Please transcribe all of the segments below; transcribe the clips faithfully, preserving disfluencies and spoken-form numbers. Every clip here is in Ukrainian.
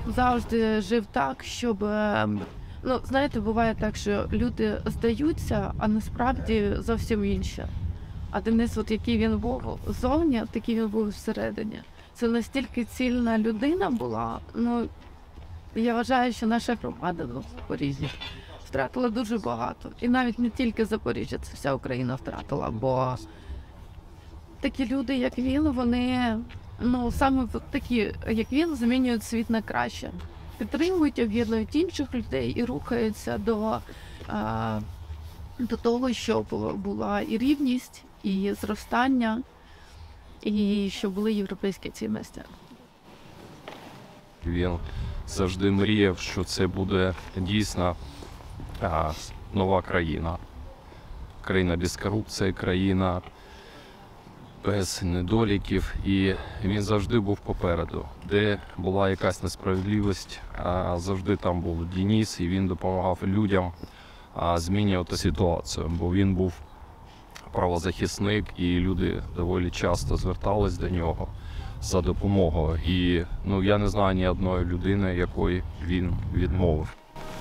завжди жив так, щоб, е, ну, знаєте, буває так, що люди здаються, а насправді зовсім інше. А Денис, от який він був зовні, такий він був всередині. Це настільки цільна людина була. Ну, я вважаю, що наша громада в Запоріжжі втратила дуже багато. І навіть не тільки Запоріжжя, це вся Україна втратила, бо такі люди, як він, вони, ну, саме такі, як він, змінюють світ на краще. Підтримують, об'єднують інших людей і рухаються до, а, до того, щоб була і рівність, і зростання, і щоб були європейські цінності. Він завжди мріяв, що це буде дійсно а, нова країна. Країна без корупції, країна без недоліків. І він завжди був попереду. Де була якась несправедливість, а, завжди там був Денис, і він допомагав людям а, змінювати ситуацію. Бо він був правозахисник, і люди доволі часто звертались до нього за допомогою. І ну, я не знаю ні одної людини, якої він відмовив.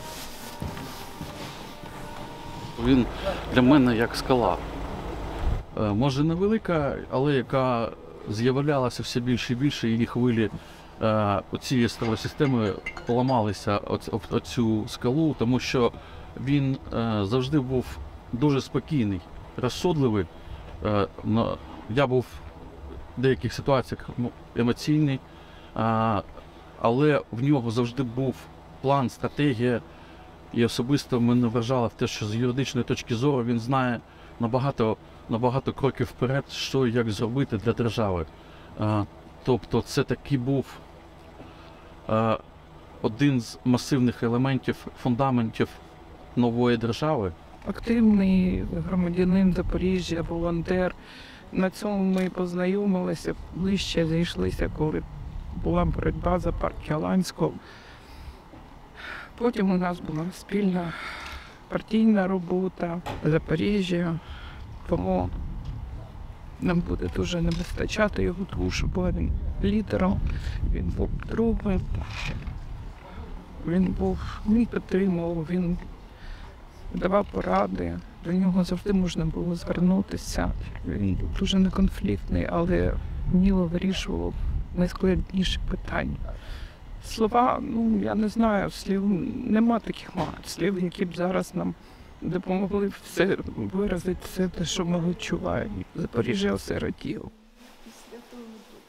Він для мене як скала. Е, Може невелика, але яка з'являлася все більше і більше, її хвилі е, цієї ставої системи поламалися оцю скалу, тому що він е, завжди був дуже спокійний, розсудливий. Е, но я був в деяких ситуаціях емоційний, а, але в нього завжди був план, стратегія, і особисто мене вражало в те, що з юридичної точки зору він знає набагато, набагато кроків вперед, що і як зробити для держави. А, тобто це такий був а, один з масивних елементів, фундаментів нової держави. Активний громадянин Запоріжжя, волонтер. На цьому ми познайомилися, ближче зійшлися, коли була боротьба за парк Яланського. Потім у нас була спільна партійна робота в Запоріжжі, тому нам буде дуже не вистачати його душу, бо він лідером, він був другим, він був, він підтримував, він давав поради, до нього завжди можна було звернутися. Він був дуже неконфліктний, але вміло вирішував найскладніші питання. Слова, ну, я не знаю, слів, нема таких мат, слів, які б зараз нам допомогли все виразити все те, що ми відчуваємо. Запоріжжя осиротіло.